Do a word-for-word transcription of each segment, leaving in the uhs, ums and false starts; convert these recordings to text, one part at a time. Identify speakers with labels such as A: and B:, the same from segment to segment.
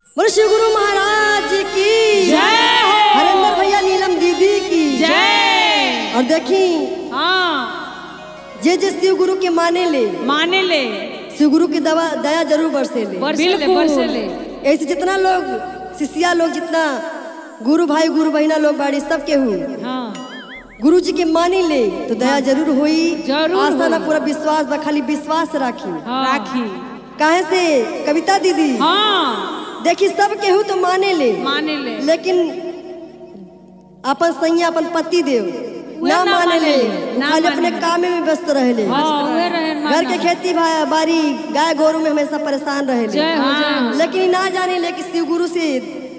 A: बोलो शिव गुरु महाराज की
B: जय हो।
A: हरिंदर भैया नीलम दीदी की
B: जय।
A: और देखी
B: हाँ
A: जे जे शिव गुरु के माने ले
B: माने ले
A: शिव गुरु की दवा दया जरूर बरसे ले।
B: बिल्कुल बरसे ले।
A: ऐसे जितना लोग शिष्या लोग जितना गुरु भाई गुरु बहिना लोग बाड़ी सब के हूँ
B: हाँ
A: गुरु जी के मानी ले तो दया जरूर होई।
B: जरूर
A: आस्था ना
B: होई।
A: पूरा विश्वास बा, खाली विश्वास राखी
B: हाँ। राखी
A: काहे से कविता दीदी
B: हाँ
A: देखी सब केहू तो माने ले
B: माने ले
A: लेकिन अपन सैया अपन पति देव ना
B: ना
A: माने
B: माने
A: ले
B: ले, ना
A: खाली
B: माने
A: अपने
B: ले।
A: काम में व्यस्त रहे ले।
B: हाँ, उहे रहे ना
A: घर के
B: ना।
A: खेती भा- बाड़ी गाय गोरू में हमेशा परेशान रहे ले।
B: जय हो, जय हो।
A: लेकिन ना जाने ले कि शिव गुरु से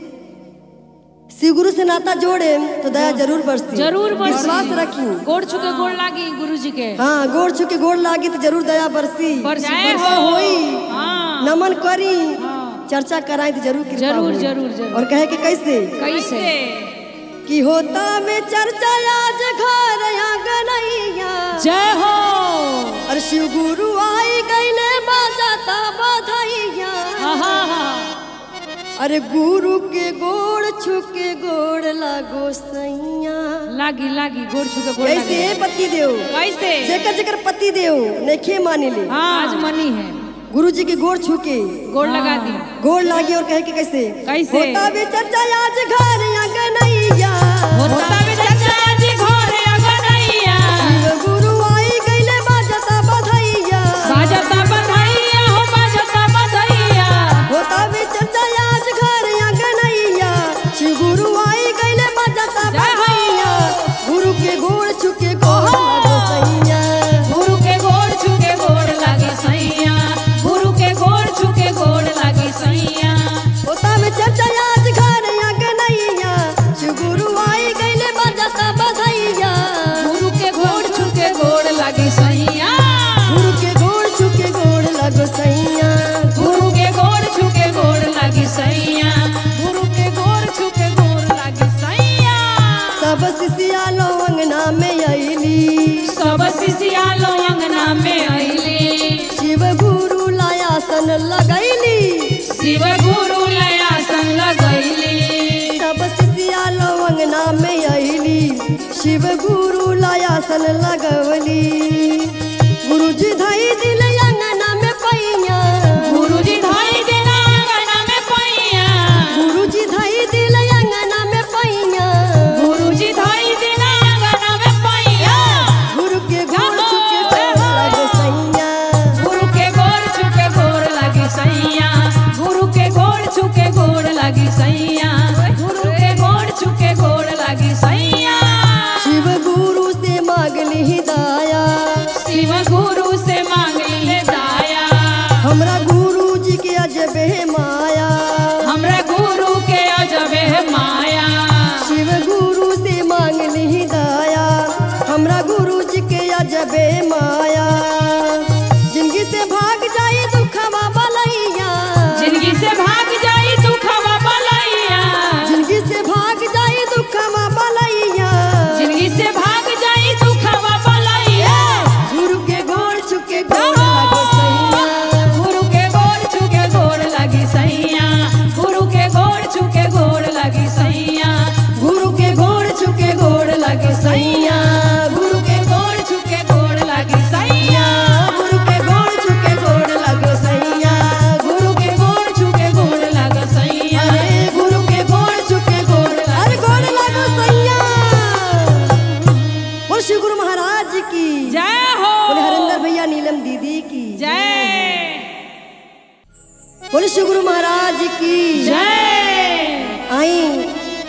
A: शिव गुरु से नाता जोड़े तो दया जरूर बरसी।
B: जरूर बरसी।
A: विश्वास रखी।
B: गोड़ छुके गोड़ लागी गुरु जी के।
A: हाँ गोड़ छुके गोड़ लागी तो जरूर दया बरसी।
B: बरसी,
A: कृपा
B: बरसी।
A: होई
B: हाँ।
A: नमन करी
B: हाँ।
A: चर्चा कराई तो जरूर कृपा
B: जरूर,
A: होई।
B: जरूर, जरूर।
A: और कहे कि कैसे
B: कैसे
A: कि होता में चर्चा आज घर आंगनैया
B: जय हो।
A: और शिव गुरु आई गईले बाजाता बधाइया।
B: हाँ हाँ
A: अरे गुरु के गोड़ छुके गोड़ लागो सैया।
B: लागी लागी गोड़ छुके गोड़
A: ऐसे
B: लागी।
A: पति देव
B: कैसे
A: जेकर जेकर पति देव नेखे माने ले
B: हाँ आज मनी है
A: गुरु जी के गोड़ छुके
B: गोड़ लगा दी।
A: गोड़ लागी और कहे कि कैसे
B: कैसे?
A: होता भी चर्चा आज घर आंगनैया
B: होता में चर्चा आज घर आंगनैया।
A: शिव गुरु आई गईले बाजता बधाइया।
B: बाजता बधाइया हो बाजता बधाइया।
A: होता भी चर्चा आज घर आंगनैया शिव गुरु आई गईले बाजता बधाइया। गुरु के गोड़ छुके गोड़ लागो सैया।
B: गुरु के गोड़ छुके गोड़ लागी सैया। गुरु के गोड़ छुके गोड़ लागी सैया।
A: होता में चर्चा आज घर आंगनैया शिव गुरु आई गईले बाजता बधाइया।
B: गुरु के गोड़ छुके गोड़ लागी सैया।
A: गुरु के गोड़ छुके गोड़ लागो सैया।
B: गुरु के गोड़ छुके गोड़ लागी सैया। गुरु के गोड़ छुके गोड़ लागी सैया।
A: सब शिष्या लो अंगना में आईली
B: सब शिष्या लो अंगना में आईली।
A: शिव गुरु लायासन लगैली।
B: शिव गुरु लयासन लगैली।
A: सब शिष्या लो अंगना में आईली शिव गुरु लायासन लगवली। गुरु जी धई दिल अंगना में पैया।
B: गुरु जी धाई देना अंगना में पैया।
A: गुरु जी धई दिल अंगना में पैया।
B: गुरु जी धाई देना अंगना में पैया।
A: गुरु के गोड़ छुके गोड़ लागो सैया।
B: गुरु के गोड़ छुके गोड़ लागी सैया। गुरु के गोड़ छुके गोड़ लागी सैया। गुरु के गोड़ छुके गोड़ लागी सैया।
A: शिव गुरु से मांगली हिदाया।
B: शिव गुरु से मांगली है दाया।
A: हमरा गुरु जी के अजबे माया।
B: हमरा गुरु के अजबे है माया।
A: शिव गुरु से मांगली हिदाया। हमरा गुरु जी के अजबे माया। जिंदगी से भाग जाए दुखवा बलैया।
B: जिंदगी से भाग जाई दुखवा बलैया।
A: जिंदगी से भाग जाए दुखवा बलैया।
B: जिंदगी से भाग जाई दुखवा बलैया।
A: गुरु के गोड़ छुके गोड़ लागो सैया।
B: गुरु के गोड़ छुके गोड़ लागी सैया। गुरु के गोड़ छुके गोड़ लागी सैया। गुरु के गोड़ छुके गोड़ लागी सैया। गुरु के गोड़ छुके गोड़ लागी सैया।
A: गुरु के गोड़ छुके गोड़ लागो सैया।
B: गुरु के गोड़ छुके गोड़ लागी सैया।
A: अरे
B: गुरु के गोड़ छुके गोड़
A: अरे
B: लागी
A: गोड़ लागो सैया। बोल शिव गुरु महाराज की
B: जय हो।
A: बोले हरिंदर भैया नीलम दीदी की
B: जय
A: बोले शिव गुरु महाराज की
B: जय।
A: आई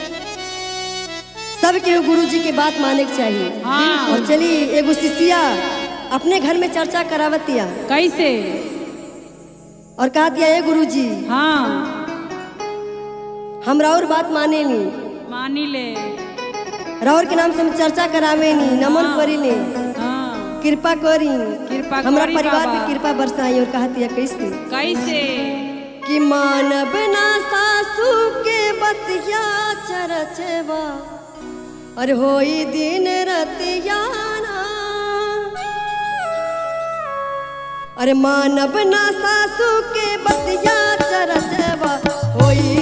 A: सबके गुरु जी के बात माने के चाहिए।
B: हाँ।
A: और चली एगो शिष्या अपने घर में चर्चा करावतिया
B: कैसे
A: और कहा दिया ए गुरु जी
B: हाँ
A: हमरा और बात माने नी
B: मानी ले
A: राउर के नाम से हम चर्चा करावे नी नमन करी नी
B: हाँ
A: कृपा करी
B: कृपा
A: हमरा
B: करी
A: परिवार
B: बाबा।
A: पे कृपा बरसाई और कहा दिया कैसे
B: कैसे
A: कि मानव ना सासू के बतिया चरचवा और होई दिन रतियाना। अरे मानव ना सासू के बतिया चरचवा होई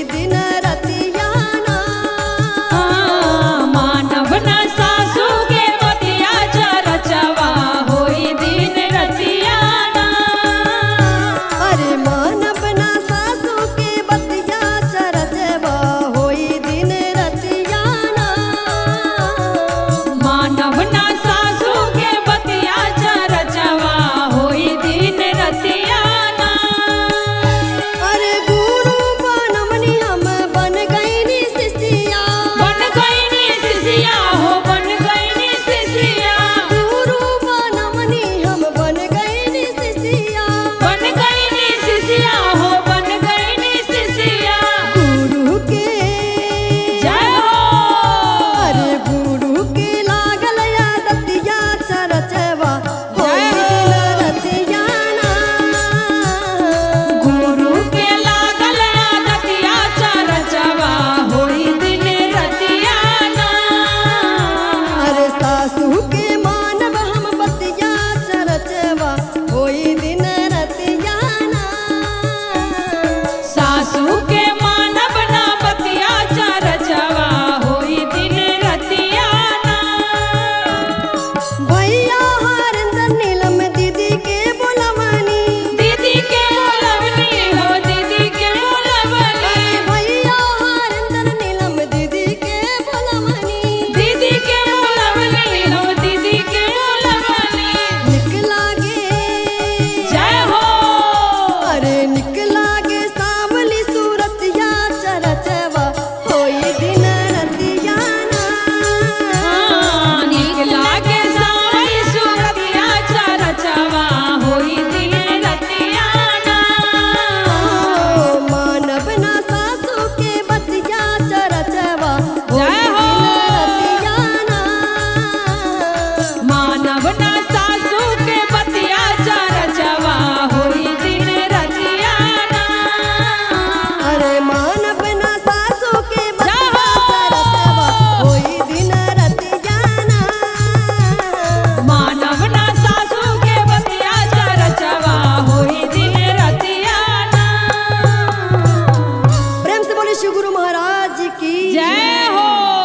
A: शिव गुरु महाराज की
B: जय हो।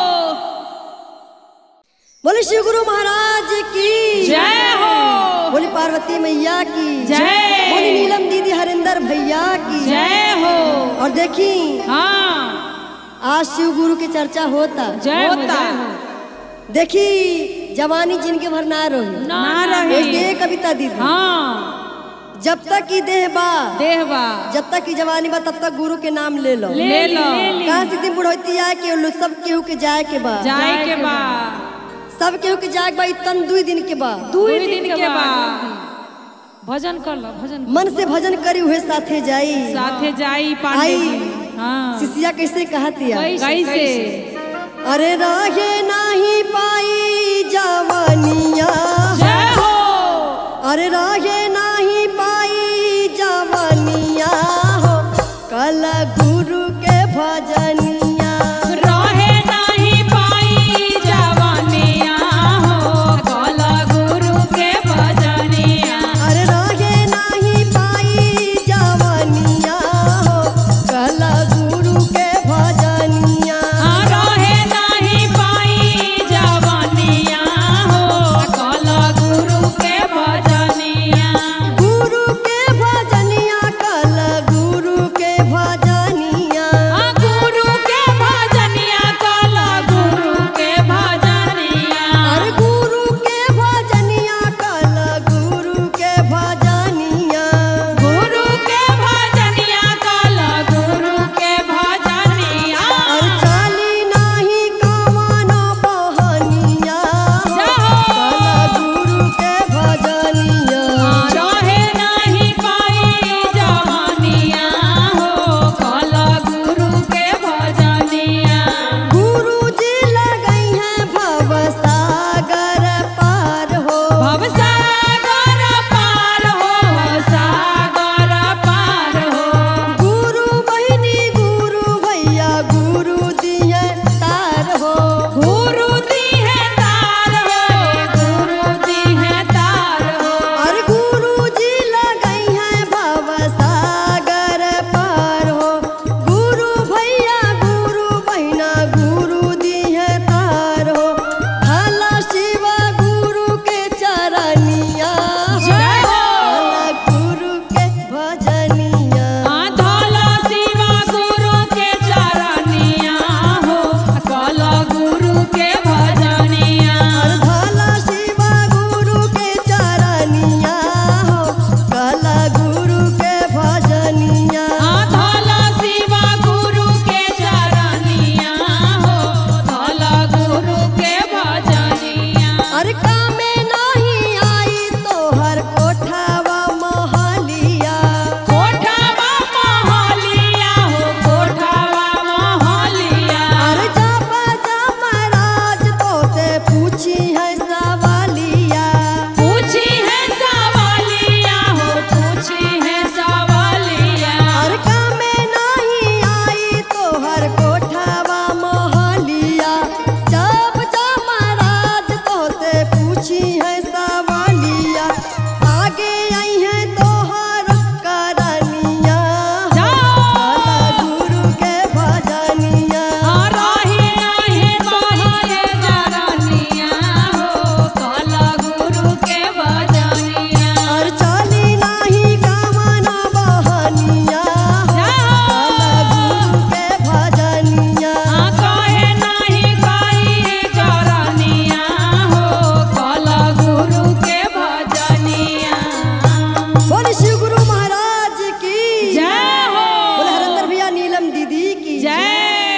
A: बोले शिव गुरु महाराज की
B: जय हो।
A: बोली पार्वती मैया की
B: जय।
A: बोली नीलम दीदी हरिंदर भैया की
B: जय हो।
A: और देखी
B: हाँ
A: आज शिव गुरु की चर्चा होता
B: जय होता।
A: देखी जवानी जिनके भर ना रही
B: ना रहे।
A: ये कविता दीदी
B: हाँ
A: जब तक की देह बा
B: देहवा
A: जब तक की जवानी बा तब तक गुरु के नाम ले लो
B: ले लो।
A: कहाँ से दिन बुढ़ौती आए के लो सब केहू के जाए के बा
B: जाए के बा
A: सब केहू के जाए के बा इतन दुई दिन के बा
B: दुई दिन के बा भजन कर लो भजन
A: मन से भजन करी हुए साथे जाई
B: साथे जाई पांडे
A: आई।
B: जी। हाँ
A: शिष्या कैसे कहतिया
B: कैसे
A: अरे राहे नहीं पाई जवानिया
B: जय हो।
A: अरे राहे नहीं पाई जवानिया हो कल गुरु के भजनिया
B: रहे नहीं पाई जवानिया हो कल गुरु के भजनिया।
A: अरे राहे नहीं पाई जवानिया हो कल गुरु के भजनिया
B: रहे नहीं पाई जवानिया हो कल गुरु के भजनिया।
A: गुरु के भजनिया कल गुरु के भजनिया
B: गुरु के भजनिया कल गुरु के भजनिया।
A: अरे गुरु के भजनिया कल गुरु के भजनिया
B: गुरु के भजनिया कल गुरु के भजनिया।
A: और चाली नाही कवनो बहनिया कल गुरु के भजनिया
B: रहे नहीं पाई जवानिया हो कल गुरु के भजनिया।
A: गुरु जी लगई हैं भव सागर पार हो
B: भवसागर पार हो सागर पार हो।
A: गुरु बहिनी गुरु भैया गुरु दिए तार हो
B: गुरु दी है तार हो गुरु दी है तार हो।
A: और गुरु जी लगई हैं भव सागर पार हो गुरु भैया गुरु बहिना गुरु दिए तार हो भला शिव गुरु के चरनिया
B: जय हो।
A: भला गुरु के भजनिया
B: धला शिवा गुरु के चरनिया हो कल गुरु के भजनिया।
A: और भला शिव गुरु के चरनिया हो कल गुरु के भजनिया
B: धला शिवा गुरु के चरनिया हो कल गुरु के भजनिया।
A: अरे कामे नहीं आई तोहर कोठावा महलिया
B: कोठावा महलिया हो कोठावा महलिया।
A: अरे जापा जा महाराज तो से पूछी है सवालिया
B: पूछी है सवालिया हो पूछी है सवालिया।
A: अरे कामे नहीं आई तोहर कोठावा महलिया जब जा महाराज तो से पूछी है सवालिया आगे आई है तोहर करनिया भला गुरु के भजनिया
B: रहे नहीं तोहरे जरनिया हो कल गुरु के भजनिया।
A: और चाली नाही कामना बहनिया भला गुरु के भजनिया
B: कहे नहीं कई जरनिया हो कल गुरु के भजनिया।
A: बोले शिव गुरु महाराज की
B: जय हो।
A: बोले हरिंदर भैया नीलम दीदी की
B: जय।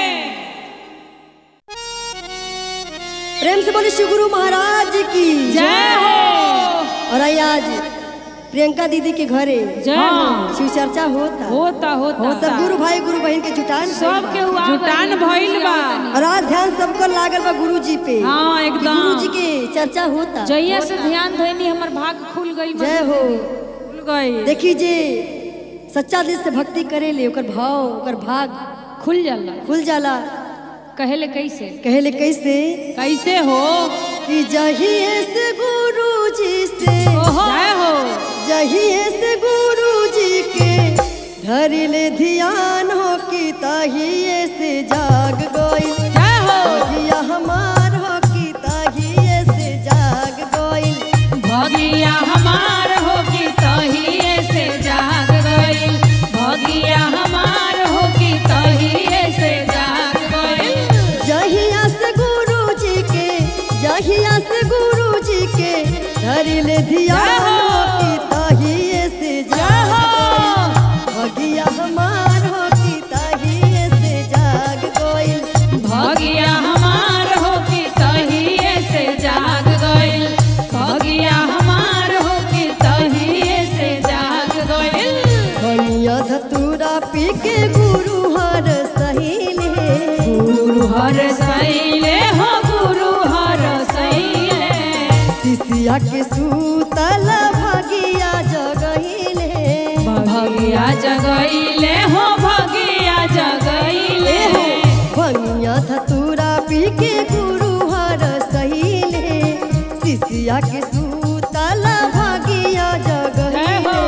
A: प्रेम से बोले शिव गुरु महाराज की
B: जय हो।
A: और आई आज प्रियंका दीदी के घरे
B: जय हो।
A: शिव चर्चा होता
B: होता होता
A: हो सब गुरु भाई गुरु बहन के जुटान
B: सब के जुटान भइल बा।
A: और आज ध्यान सबको लागल बा गुरु जी पे
B: हाँ एकदम
A: गुरु जी के चर्चा होता
B: जइया से ध्यान धैनी हमर भाग खुल गई
A: जय हो।
B: खुल गई।
A: देखी जे सच्चा दिल से भक्ति करे ले ओकर भाव ओकर भाग
B: खुल जाला
A: खुल जाला
B: कहेले कैसे
A: कहले कैसे
B: कैसे हो
A: कि जहिए से गुरु जी से
B: जय हो।
A: जहिए से गुरु जी के धरिले ध्यान हो कि तही ताहिए से जाग गई।
B: जय हो
A: भगिया हमार हो की ताहिए से जाग गई।
B: भगिया हमार हो की तहिए से जाग गइल। भगिया हमार हो की तहिए से जाग गइल।
A: जहिया से गुरु जी के जहिया से गुरु जी के धरिले धिया हो की ताहिए से जाग गई। भगिया हमार हो की ताहिए से जाग गई।
B: भगिया हमार हो की तहिए से जाग गइल। भगिया हमार हो की तहिए से जाग गइल।
A: भैया धतूरा पी के गुरु हर सहीले।
B: गुरु हर सैले हो गुरु हर सैले।
A: शिष्या के सूतल भगिया जगहिले।
B: भगिया जगइले हो भगिया जगइले।
A: भैया धतूरा पी के गुरु हर सहीले। शिष्या के सूतल भगिया जगहिले।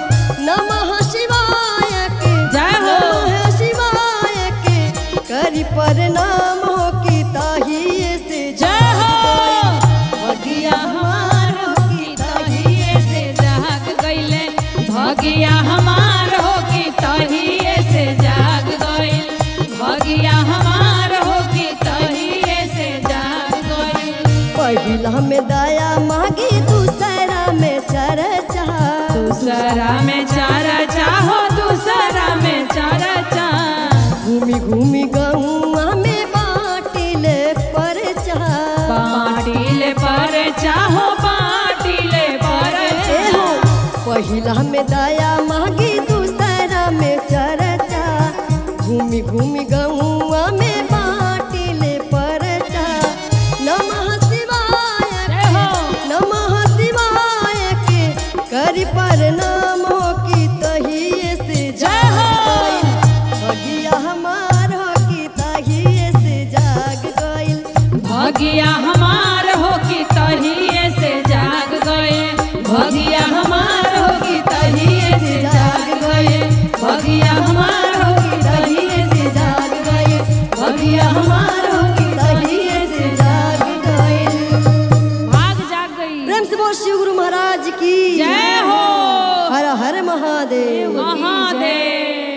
A: नमः शिवाय के
B: जय हो।
A: नमः शिवाय के करी प्रणाम हो की ताहिए से
B: जय हो।
A: भगिया हमार हो की
B: तहिए से जाग गइले। भगिया हमार हो की तहिए से जाग गइल। भगिया हमार हो की तहिए से जाग गइल।
A: पहिला में दया मांगी दूसरा में चर्चा।
B: दूसरा में चर्चा हो दूसरा में चर्चा।
A: घूमी घूमी गहुआ में बाटिले परचा।
B: बाटिले परचा हो बाटिले परचा।
A: पहिला में दया मांगी दूसरा में चर्चा। घूमी घूमी गहुआ में बाटिले परचा। नमः शिवाय के नमः शिवाय के करी प्रणाम हो की तहिए से जाग गइल। भगिया हमार हो की तहिए से जाग गइल।
B: भगिया हमार हो की तहिए से जाग गए। भगिया हमार हो की तहिए से जाग गए। भगिया हमार हो की तहिए से जाग गए। भगिया हमार हो की तहिए से जाग गए। भाग जाग गई।
A: प्रेम से बोल शिव गुरु महाराज की
B: जय हो।
A: हर हर महादेव।
B: महादेव।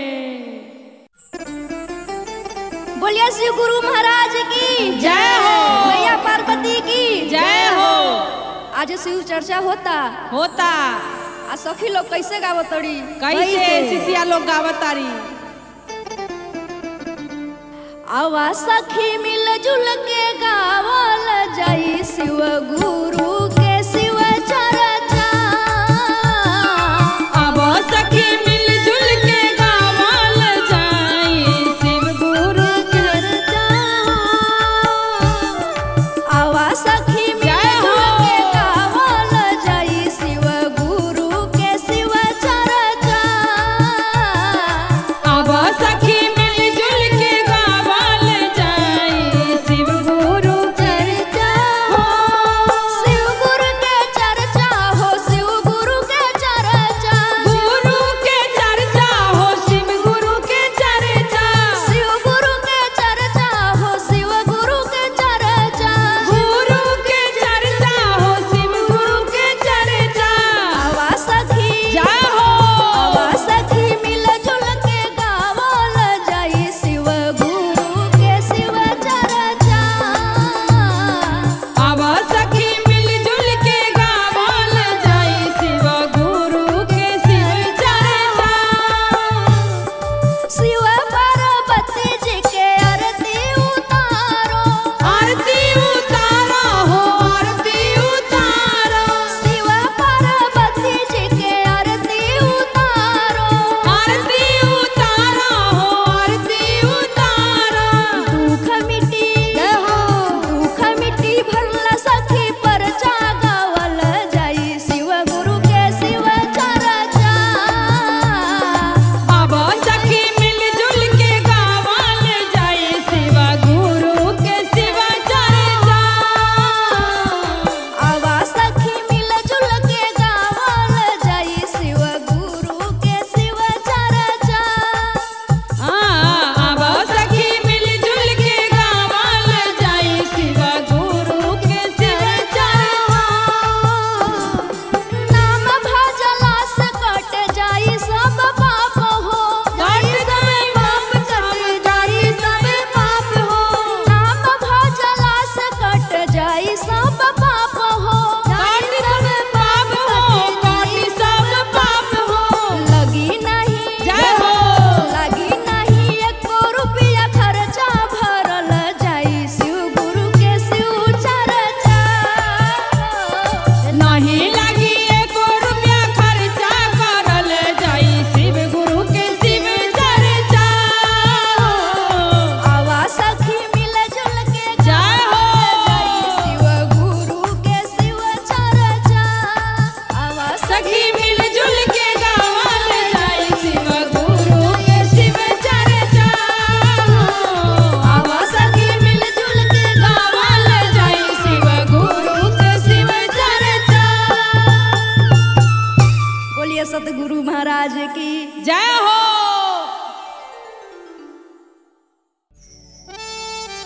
C: बोलिए शिव गुरु महाराज की
B: जय हो।
C: मैया पार्वती की
B: जय हो।
C: आज शिव चर्चा होता
B: होता
C: आ सखी लोग कैसे गावतड़ी।
B: कैसे शिष्या लोग गावतारी।
C: आवा सखी मिल जुल के गावल जाई शिव गुरु के शिव चर्चा।
B: अब सखी मिल जुल के गावल जाई शिव गुरु
C: चर्चा। आवा सखी मिल
B: जय हो।
C: जुल के गावल जाई शिव गुरु के शिव चर्चा।
B: अब सखी मिल जुल के गावल जाई शिव गुरु
C: चर्चा। शिव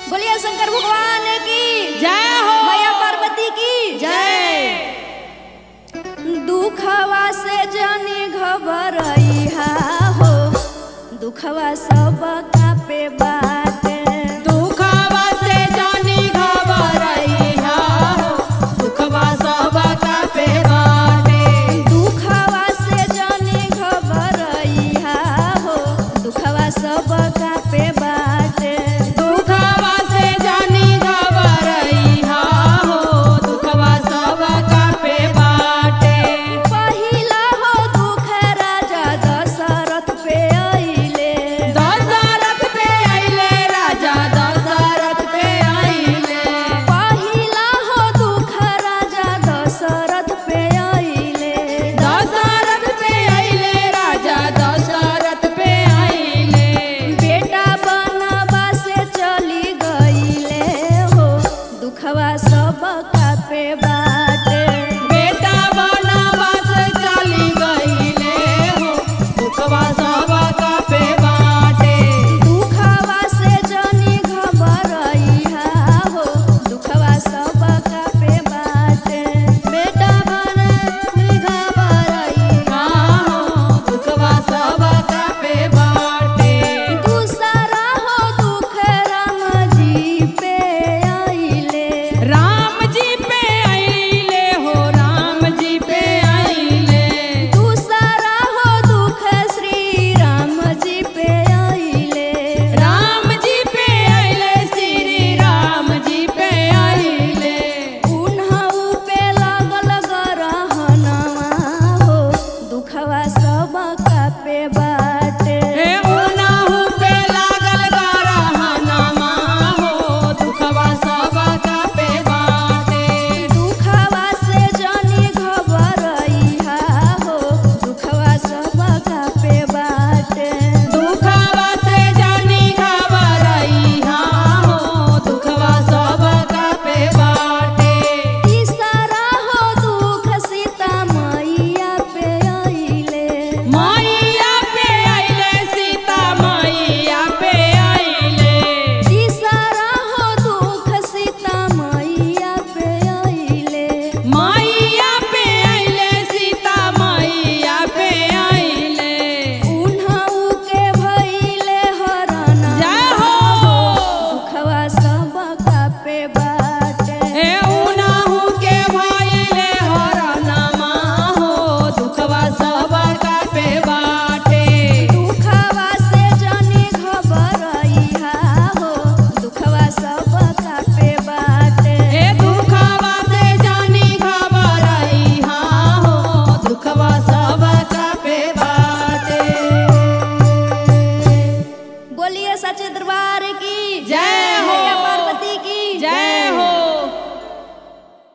C: बोलिए शंकर भगवान की
B: जय हो
C: मैया पार्वती की
A: जय।
C: दुखवा से जानी घबराई हो दुखवा सब का पे बा